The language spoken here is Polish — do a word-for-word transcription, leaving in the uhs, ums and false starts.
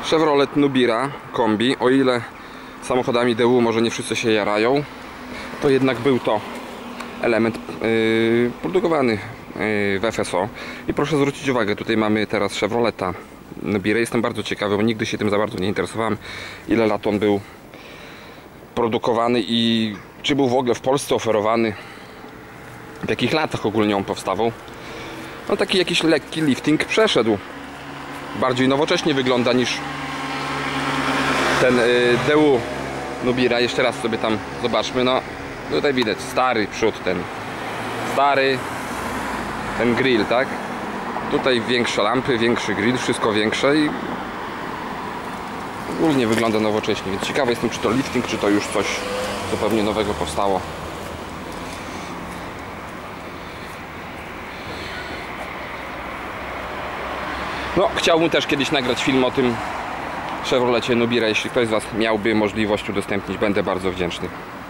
Chevrolet Nubira kombi. O ile samochodami D U może nie wszyscy się jarają, to jednak był to element yy, produkowany yy, w F S O. I proszę zwrócić uwagę, tutaj mamy teraz Chevroleta Nubira. Jestem bardzo ciekawy, bo nigdy się tym za bardzo nie interesowałem, ile lat on był produkowany i czy był w ogóle w Polsce oferowany, w jakich latach ogólnie on powstawał. No taki jakiś lekki lifting przeszedł. Bardziej nowocześnie wygląda niż ten yy, D U Nubira. Jeszcze raz sobie tam zobaczmy. No tutaj widać stary przód, ten stary ten grill, tak? Tutaj większe lampy, większy grill, wszystko większe i ogólnie wygląda nowocześnie, więc ciekawy jestem, czy to lifting, czy to już coś zupełnie nowego powstało. No, chciałbym też kiedyś nagrać film o tym Chevrolecie Nubira. Jeśli ktoś z Was miałby możliwość udostępnić, będę bardzo wdzięczny.